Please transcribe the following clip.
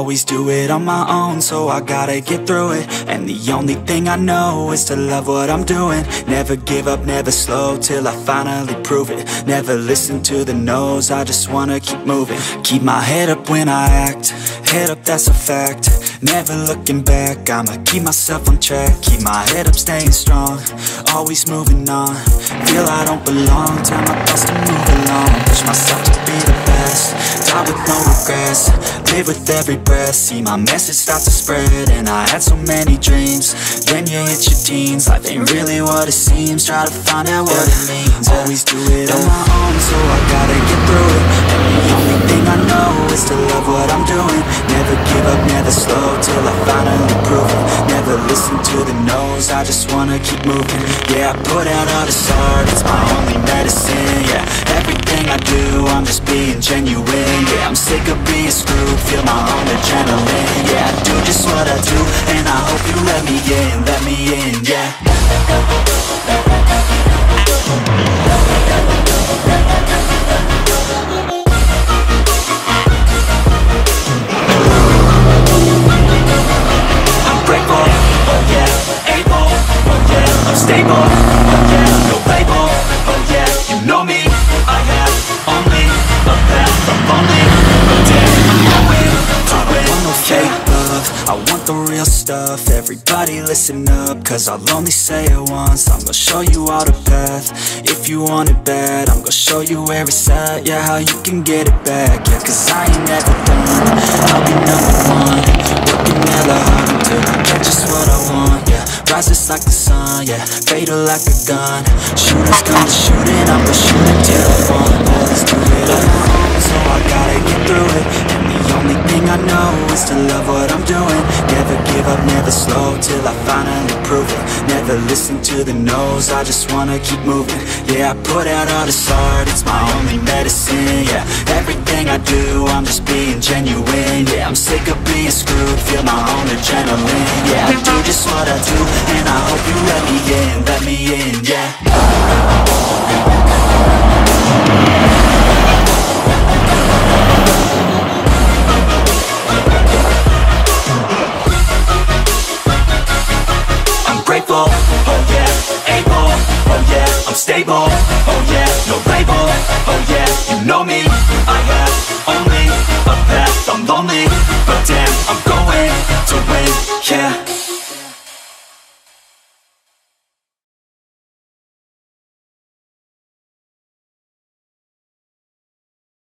always do it on my own, so I gotta get through it. And the only thing I know is to love what I'm doing. Never give up, never slow, till I finally prove it. Never listen to the no's, I just wanna keep moving. Keep my head up when I act, head up, that's a fact. Never looking back, I'ma keep myself on track. Keep my head up, staying strong, always moving on. Feel I don't belong, tell my thoughts to move along. Push myself to be the best, die with no regrets. Live with every breath, see my message start to spread. And I had so many dreams, then you hit your teens. Life ain't really what it seems, try to find out what it means. Always do it on my own, so I gotta get through it. And the only thing I know is to love what I'm doing. Never give up, never slow, till I finally prove it. Never listen to the no's, I just wanna keep moving. Yeah, I put out all this art, it's my only medicine. Yeah, everything I do, I'm just being genuine. Yeah, I'm sick of being screwed, feel my own adrenaline. Yeah, I do just what I do, and I hope you let me in, yeah. I'm grateful, oh yeah, able, oh yeah, I'm stable, oh yeah, no label, oh yeah, you know me, I have only a path, I'm only a day, I'm going to win. I want no fake love, I want the real stuff. Everybody listen up, cause I'll only say it once. I'm gonna show you all the path, if you want it bad. I'm gonna show you where it's at, yeah, how you can get it back. Yeah, cause I ain't never done, I'll be number one. Working hella hard until I get just what I want, yeah. Rises like the sun, yeah, fatal like a gun. Shooters come to shooting, I'm gonna shoot it till I fall. Always do it on my own, so I gotta get through it. And the only thing I know is to love what I'm doing. Never give up, never slow, till I finally prove it. Never listen to the no's, I just wanna keep moving. Yeah, I put out all this art, it's my only medicine. Yeah, everything I do, I'm just being genuine. Yeah, I'm sick of being screwed, feel my own adrenaline. Yeah, I do just what I do, and I hope you let me in, yeah. Grateful, oh yeah, able, oh yeah, I'm stable, oh yeah, no label, oh yeah, you know me, I have